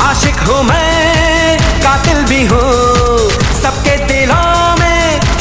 आशिक हूँ मैं, कातिल भी हूँ, सबके दिलों में।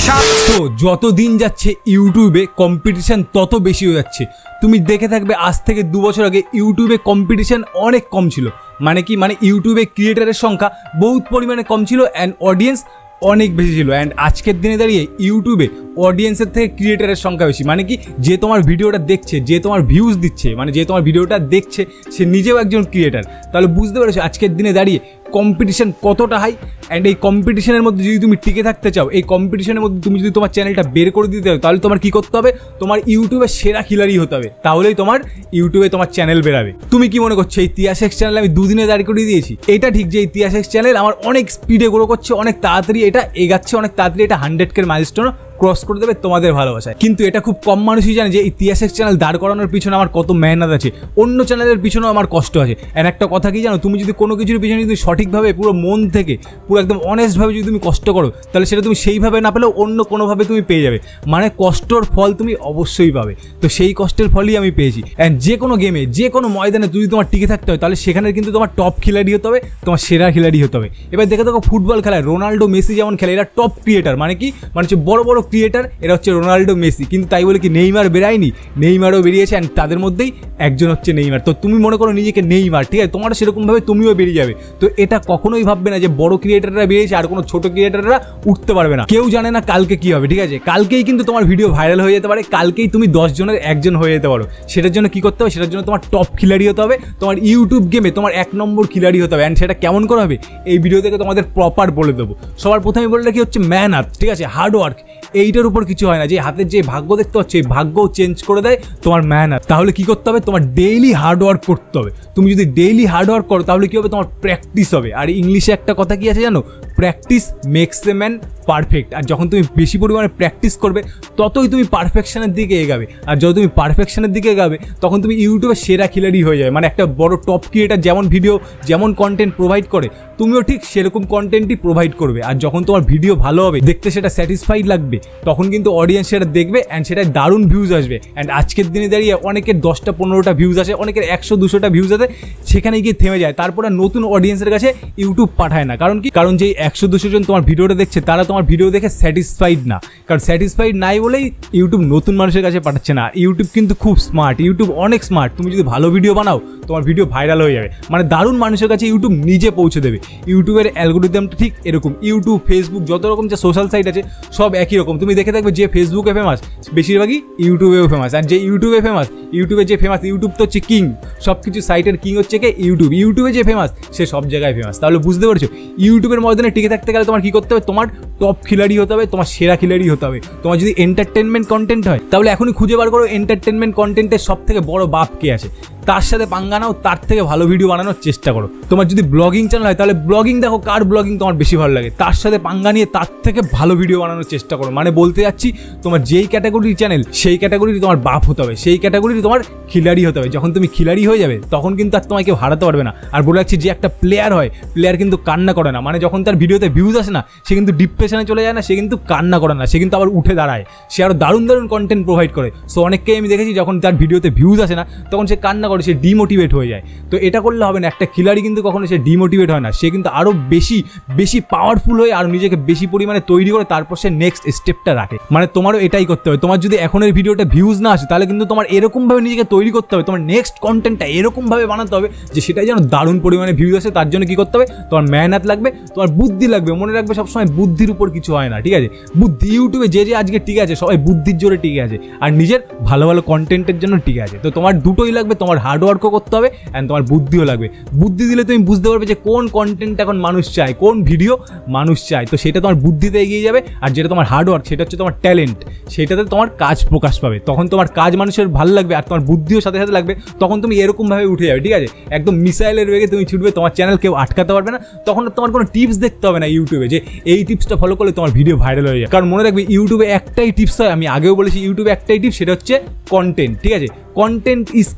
তো যত দিন যাচ্ছে ইউটিউবে কম্পিটিশন তত বেশি হয়ে যাচ্ছে। তুমি দেখে থাকবে আজ থেকে 2 বছর আগে ইউটিউবে কম্পিটিশন অনেক কম ছিল। মানে কি, মানে ইউটিউবে ক্রিয়েটারের সংখ্যা বহুত পরিমাণে কম ছিল অ্যান্ড অডিয়েন্স অনেক বেশি ছিল। অ্যান্ড আজকের দিনে দাঁড়িয়ে ইউটিউবে অডিয়েন্সের থেকে ক্রিয়েটারের সংখ্যা বেশি। মানে কি, যে তোমার ভিডিওটা দেখছে, যে তোমার ভিউজ দিচ্ছে, মানে যে তোমার ভিডিওটা দেখছে সে নিজেও একজন ক্রিয়েটার। তাহলে বুঝতে পেরেছো আজকের দিনে দাঁড়িয়ে কম্পিটিশন কতটা হাই। অ্যান্ড এই কম্পিটিশনের মধ্যে যদি তুমি টিকে থাকতে চাও, এই কম্পিটিশনের মধ্যে তুমি যদি তোমার চ্যানেলটা বের করে দিতে চাও, তাহলে তোমার কী করতে হবে, তোমার ইউটিউবের সেরা খিলাড়ি হতে হবে। তাহলেই তোমার ইউটিউবে তোমার চ্যানেল বেরাবে। তুমি কি মনে করছো এই তিয়াসেক্স চ্যানেল আমি 2 দিনে দাঁড় করিয়ে দিয়েছি? এটা ঠিক যে এই তিয়াসেক্স চ্যানেল আমার অনেক স্পিডে গ্রো করছে, অনেক তাড়াতাড়ি এটা এগাচ্ছে, অনেক তাড়াতাড়ি এটা 100K মাইলস্টোনও ক্রস করে দেবে তোমাদের ভালোবাসায়। কিন্তু এটা খুব কম মানুষই জানে যে এই তিয়াসেক্স চ্যানেল দাঁড় করানোর পিছনে আমার কত মেহনত আছে, অন্য চ্যানেলের পিছনেও আমার কষ্ট আছে। আর একটা কথা কি জানো, তুমি যদি কোনো কিছুর পিছনে যদি সঠিকভাবে পুরো মন থেকে পুরো একদম অনেস্টভাবে যদি তুমি কষ্ট করো, তাহলে সেটা তুমি সেইভাবে না পেলেও অন্য কোনোভাবে তুমি পেয়ে যাবে। মানে কষ্টর ফল তুমি অবশ্যই পাবে। তো সেই কষ্টের ফলই আমি পেয়েছি। অ্যান্ড যে কোনো গেমে, যে কোনো ময়দানে যদি তোমার টিকে থাকতে হয়, তাহলে সেখানে কিন্তু তোমার টপ খিলাড়ি হতে হবে, তোমার সেরা খিলাড়ি হতে হবে। এবার দেখে দেখো ফুটবল খেলায় রোনাল্ডো মেসি যেমন খেলে, এরা টপ ক্রিয়েটার। মানে কি, মানে হচ্ছে বড় বড় ক্রিয়েটার, এরা হচ্ছে রোনাল্ডো মেসি। কিন্তু তাই বলে কি নেইমার বেরায়নি? নেইমারও বেরিয়েছে, অ্যান্ড তাদের মধ্যেই একজন হচ্ছে নেইমার। তো তুমি মনে করো নিজেকে নেইমার, ঠিক আছে, তোমারও সেরকমভাবে তুমিও বেরিয়ে যাবে। তো এটা কখনোই ভাববে না যে বড় ক্রিয়েটাররা বেরিয়েছে আর কোনো ছোট ক্রিয়েটাররা উঠতে পারবে না। কেউ জানে না কালকে কি হবে, ঠিক আছে? কালকেই কিন্তু তোমার ভিডিও ভাইরাল হয়ে যেতে পারে, কালকেই তুমি 10 জনের একজন হয়ে যেতে পারো। সেটার জন্য কি করতে হবে? সেটার জন্য তোমার টপ খিলাড়ি হতে হবে, তোমার ইউটিউব গেমে তোমার 1 নম্বর খিলাড়ি হতে হবে। অ্যান্ড সেটা কেমন করে হবে এই ভিডিও থেকে তোমাদের প্রপার বলে দেবো। সবার প্রথমে বলে রাখি হচ্ছে মেহনত, ঠিক আছে, হার্ডওয়ার্ক। এইটার উপর কিছু হয় না। যে হাতের যে ভাগ্য দেখতে পাচ্ছ, এই ভাগ্যও চেঞ্জ করে দেয় তোমার মেহনত। তাহলে কি করতে হবে? তোমার ডেইলি হার্ডওয়ার্ক করতে হবে। তুমি যদি ডেইলি হার্ডওয়ার্ক করো তাহলে কি হবে? তোমার প্র্যাকটিস হবে। আর ইংলিশে একটা কথা কি আছে জানো? Practice makes a man perfect. আর যখন তুমি বেশি পরিমাণে প্র্যাকটিস করবে ততই তুমি পারফেকশনের দিকে এগাবে। আর যখন তুমি পারফেকশনের দিকে এগাবে তখন তুমি ইউটিউবের সেরা খিলাড়ি হয়ে যাবে। মানে একটা বড় টপ ক্রিয়েটার যেমন ভিডিও, যেমন কন্টেন্ট প্রোভাইড করে, তুমিও ঠিক সেরকম কন্টেন্টই প্রোভাইড করবে। আর যখন তোমার ভিডিও ভালো হবে, দেখতে সেটা স্যাটিসফাইড লাগবে, তখন কিন্তু অডিয়েন্স সেটা দেখবে অ্যান্ড সেটায় দারুণ ভিউজ আসবে। অ্যান্ড আজকের দিনে দাঁড়িয়ে অনেকের 10টা-15টা ভিউজ আসে, অনেকের 100-200টা ভিউজ আসে, সেখানে গিয়ে থেমে যায়। তারপরে নতুন অডিয়েন্সের কাছে ইউটিউব পাঠায় না। কারণ কি? কারণ যেই 100-200 জন তোমার ভিডিওটা দেখছে তারা তোমার ভিডিও দেখে স্যাটিসফাইড না। কারণ স্যাটিসফাইড নাই বলেই ইউটিউব নতুন মানুষের কাছে পাঠাচ্ছে না। ইউটিউব কিন্তু খুব স্মার্ট, ইউটিউব অনেক স্মার্ট। তুমি যদি ভালো ভিডিও বানাও তোমার ভিডিও ভাইরাল হয়ে যাবে, মানে দারুণ মানুষের কাছে ইউটিউব নিজে পৌঁছে দেবে। ইউটিউবের অ্যালগোরিদমটা ঠিক এরকম। ইউটিউব, ফেসবুক, যত রকম যে সোশ্যাল সাইট আছে সব একই রকম। তুমি দেখে থাকবে যে ফেসবুকে ফেমাস বেশিরভাগই ইউটিউবেও ফেমাস। আর যে ইউটিউবে ফেমাস, ইউটিউবে যে ফেমাস, ইউটিউব তো হচ্ছে কিং, সব কিছু সাইটের কিং হচ্ছে কে? ইউটিউব। ইউটিউবে যে ফেমাস সে সব জায়গায় ফেমাস। তাহলে বুঝতে পারছো ইউটিউবের ময়দানে টিকে থাকতে গেলে তোমার কি করতে হবে? তোমার টপ খিলাড়ি হতে হবে, তোমার সেরা খিলাড়ি হতে হবে। তোমার যদি এন্টারটেনমেন্ট কন্টেন্ট হয় তাহলে এখনই খুঁজে বার করো এন্টারটেনমেন্ট কন্টেন্টের সব থেকে বড় বাপ কে আছে, তার সাথে পাঙ্গা নাও, তার থেকে ভালো ভিডিও বানানোর চেষ্টা করো। তোমার যদি ব্লগিং চ্যানেল হয় তাহলে ব্লগিং দেখো কার ব্লগিং তোমার বেশি ভালো লাগে, তার সাথে পাঙ্গা নিয়ে তার থেকে ভালো ভিডিও বানানোর চেষ্টা করো। মানে বলতে যাচ্ছি তোমার যেই ক্যাটাগরির চ্যানেল সেই ক্যাটাগরির তোমার বাপ হতে হবে, সেই ক্যাটাগরির তোমার খিলাড়ি হতে হবে। যখন তুমি খিলাড়ি হয়ে যাবে তখন কিন্তু আর তোমাকে কেউ হারাতে পারবে না। আর বলে রাখছি যে একটা প্লেয়ার হয়, প্লেয়ার কিন্তু কান্না করে না। মানে যখন তার ভিডিওতে ভিউজ আসে না সে কিন্তু ডিপ্রেশনে চলে যায় না, সে কিন্তু কান্না করে না, সে কিন্তু আবার উঠে দাঁড়ায়, সে আরও দারুণ দারুণ কন্টেন্ট প্রোভাইড করে। সো অনেককেই আমি দেখেছি যখন তার ভিডিওতে ভিউজ আসে না তখন সে কান্না করে, সে ডিমোটিভেট হয়ে যায়। তো এটা করলে হবে না। একটা খিলাড়ি কিন্তু কখনো সে ডিমোটিভেট হয় না, সে কিন্তু আরও বেশি পাওয়ারফুল হয়ে আরও নিজেকে বেশি পরিমাণে তৈরি করে তারপর সে নেক্সট স্টেপটা রাখে। মানে তোমারও এটাই করতে হবে। তোমার যদি এখনের ভিডিওটা ভিউজ না আসে তাহলে কিন্তু তোমার এরকমভাবে নিজেকে তৈরি করতে হবে, তোমার নেক্সট কন্টেন্টটা এরকমভাবে বানাতে হবে যে সেটাই যেন দারুণ পরিমাণে ভিউজ আসে। তার জন্য কি করতে হবে? তোমার মেহনত লাগবে, তোমার বুদ্ধি লাগবে। মনে রাখবে সবসময় বুদ্ধির উপর কিছু হয় না, ঠিক আছে? বুদ্ধি ইউটিউবে যে আজকে টিকে আছে সবাই বুদ্ধির জোরে টিকে আছে আর নিজের ভালো ভালো কন্টেন্টের জন্য টিকে আছে। তো তোমার দুটোই লাগবে, তোমার হার্ডওয়ার্কও করতে হবে অ্যান্ড তোমার বুদ্ধিও লাগবে। বুদ্ধি দিলে তুমি বুঝতে পারবে যে কোন কন্টেন্ট এখন মানুষ চায়, কোন ভিডিও মানুষ চায়। তো সেটা তোমার বুদ্ধিতে এগিয়ে যাবে। আর যেটা তোমার হার্ডওয়ার্ক সেটা হচ্ছে তোমার ট্যালেন্ট, সেটাতে তোমার কাজ প্রকাশ পাবে। তখন তোমার কাজ মানুষের ভালো লাগবে আর তোমার বুদ্ধিও সাথে সাথে লাগবে। তখন তুমি এরকমভাবে উঠে যাবে, ঠিক আছে? একদম মিসাইলের বেগে তুমি ছুটবে, তোমার চ্যানেল কেউ আটকাতে পারবে না। তখন তোমার কোনো টিপস দেখতে হবে না ইউটিউবে যে এই টিপসটা ফলো করলে তোমার ভিডিও ভাইরাল হয়ে যায়। কারণ মনে রাখবে ইউটিউবে একটাই টিপস হয়, আমি আগেও বলেছি ইউটিউবে একটাই টিপস, সেটা হচ্ছে কন্টেন্ট, ঠিক আছে? Content is king. তোমার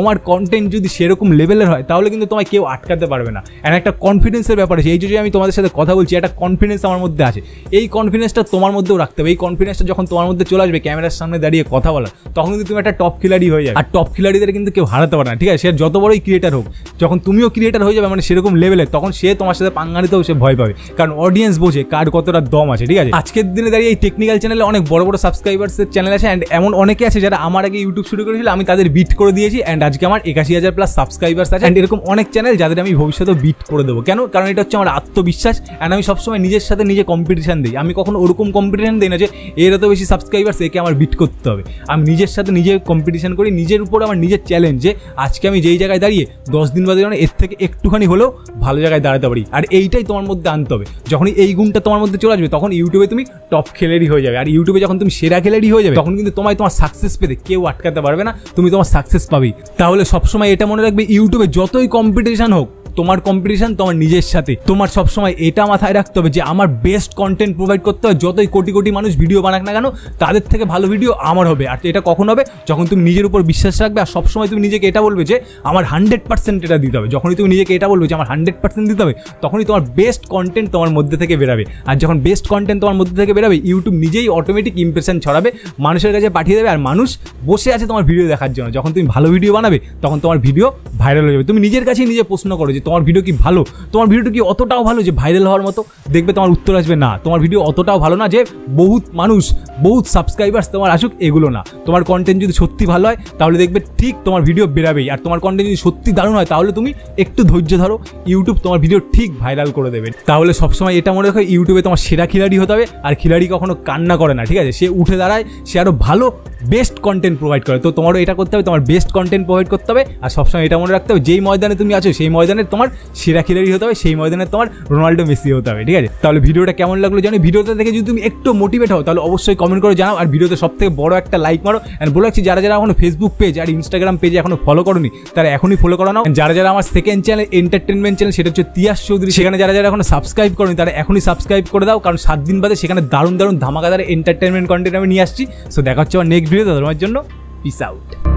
তোমার কন্টেন্ট যদি সেরকম লেভেলের হয় তাহলে কিন্তু তোমায় কেউ আটকাতে পারবে না। অ্যান্ড একটা কনফিডেন্সের ব্যাপার আছে, এই যে আমি তোমাদের সাথে কথা বলছি একটা কনফিডেন্স আমার মধ্যে আছে, এই কনফিডেন্সটা তোমার মধ্যেও রাখতে হবে। এই কনফিডেন্সটা যখন তোমার মধ্যে চলে আসবে ক্যামেরার সামনে দাঁড়িয়ে কথা বলা, তখন কিন্তু তুমি একটা টপ খিলাড়ি হয়ে যাবে। আর টপ খিলাড়িদের কিন্তু কেউ হারাতে পারে না, ঠিক আছে? সে যত বড়ই ক্রিয়েটার হোক, যখন তুমিও ক্রিয়েটার হয়ে যাবে মানে সেরকম লেভেলে, তখন সে তোমার সাথে পাঙ্গা নিতেও সে ভয় পাবে, কারণ অডিয়েন্স বোঝে কার কতটা দম আছে, ঠিক আছে? আজকের দিনে দাঁড়িয়ে এই টেকনিক্যাল চ্যানেলে অনেক বড় বড় সাবস্ক্রাইবার্সের চ্যানেল আছে, অ্যান্ড এমন অনেকে আছে যারা আমার আগে ইউটিউব শুরু করেছিল, আমি তাদের বিট করে দিয়েছি, অ্যান্ড আজকে আমার 81,000 প্লাস সাবস্ক্রাইবার্স আছে। অ্যান্ড এরকম অনেক চ্যানেল যাদের আমি ভবিষ্যতে বিট করে দেবো। কেন? কারণ এটা হচ্ছে আমার আত্মবিশ্বাস, অ্যান্ড আমি সবসময় নিজের সাথে নিজে কম্পিটিশন দিই। আমি কখনো ওরকম কম্পিটিশন দিই না যে এর এত বেশি সাবস্ক্রাইবার্স, একে আমার বিট করতে হবে। আমি নিজের সাথে নিজে কম্পিটিশন করি, নিজের উপর আমার নিজের চ্যালেঞ্জ যে আজকে আমি যেই জায়গায় দাঁড়িয়ে 10 দিন বাদে যেন এর থেকে একটুখানি হলেও ভালো জায়গায় দাঁড়াতে পারি। আর এইটাই তোমার মধ্যে আনতে হবে। যখনই এই গুণটা তোমার মধ্যে চলে আসবে, তখন ইউটিউবে তুমি টপ খেলেরই হয়ে যাবে। আর ইউটিউবে যখন তুমি সেরা খেলেরই হয়ে যাবে, তখন কিন্তু তোমার সাকসেস পেতে কেউ আটকাতে পারবে না, তুমি তোমার সাকসেস পাবেই। তাহলে সবসময় এটা মনে রাখবে, ইউটিউবে যতই কম্পিটিশন হোক, তোমার কম্পিটিশন তোমার নিজের সাথে। তোমার সবসময় এটা মাথায় রাখতে হবে যে আমার বেস্ট কন্টেন্ট প্রোভাইড করতে হবে। যতই কোটি কোটি মানুষ ভিডিও বানাক না কেন, তাদের থেকে ভালো ভিডিও আমার হবে। আর এটা কখন হবে? যখন তুমি নিজের উপর বিশ্বাস রাখবে, আর সবসময় তুমি নিজেকে এটা বলবে যে আমার 100% এটা দিতে হবে। যখনই তুমি নিজেকে এটা বলবে যে আমার 100% দিতে হবে, তখনই তোমার বেস্ট কন্টেন্ট তোমার মধ্যে থেকে বেরাবে। আর যখন বেস্ট কন্টেন্ট তোমার মধ্যে থেকে বেরাবে, ইউটিউব নিজেই অটোমেটিক ইমপ্রেশন ছড়াবে, মানুষের কাছে পাঠিয়ে দেবে। আর মানুষ বসে আছে তোমার ভিডিও দেখার জন্য। যখন তুমি ভালো ভিডিও বানাবে, তখন তোমার ভিডিও ভাইরাল হয়ে যাবে। তুমি নিজের কাছেই নিজে প্রশ্ন করো যে তোমার ভিডিও কি ভালো, তোমার ভিডিওটা কি অতটাও ভালো যে ভাইরাল হওয়ার মতো? দেখবে তোমার উত্তর আসবে না, তোমার ভিডিও অতটাও ভালো না যে বহুত মানুষ, বহুত সাবস্ক্রাইবার্স তোমার আসুক, এগুলো না। তোমার কন্টেন্ট যদি সত্যি ভালো হয়, তাহলে দেখবে ঠিক তোমার ভিডিও বেরাবেই। আর তোমার কন্টেন্ট যদি সত্যি দারুণ হয়, তাহলে তুমি একটু ধৈর্য ধরো, ইউটিউব তোমার ভিডিও ঠিক ভাইরাল করে দেবে। তাহলে সবসময় এটা মনে রাখো, ইউটিউবে তোমার সেরা খিলাড়ি হতে হবে। আর খিলাড়ি কখনো কান্না করে না, ঠিক আছে? সে উঠে দাঁড়ায়, সে আরো ভালো বেস্ট কন্টেন্ট প্রোভাইড করে। তো তোমারও এটা করতে হবে, তোমার বেস্ট কন্টেন্ট প্রোভাইড করতে হবে। আর সবসময় এটা মনে রাখতে হবে, যেই ময়দানে তুমি আছো সেই ময়দানে তোমার সেরা খিলাড়ি হতে হবে, সেই ময়দানে তোমার রোনাল্ডো মেসি হতে হবে, ঠিক আছে? তাহলে ভিডিওটা কেমন লাগলো জানো? ভিডিওটা দেখে যদি তুমি একটু মোটিভেট হও, তাহলে অবশ্যই কমেন্ট করে জানাও। আর ভিডিওতে সবথেকে বড় একটা লাইক মারো। অ্যান্ড বলে রাখছি, যারা যারা এখনো ফেসবুক পেজ আর ইনস্টাগ্রাম পেজে এখনো ফলো করোনি, তারা এখনই ফলো করে নাও। যারা যারা আমার সেকেন্ড চ্যানেল এন্টারটেনমেন্ট চ্যানেল, সেটা হচ্ছে তিয়াস চৌধুরী, সেখানে যারা যারা এখনো সাবস্ক্রাইব করোনি, তারা এখনই সাবস্ক্রাইব করে দাও। কারণ 7 দিন বাদে সেখানে দারুণ দারুণ ধামাকাদার এন্টারটেনমেন্ট কন্টেন্ট আমি নিয়ে আসছি। সো দেখা হচ্ছে আমার নেক্সট ভিডিওতে। তোমার জন্য পিস আউট।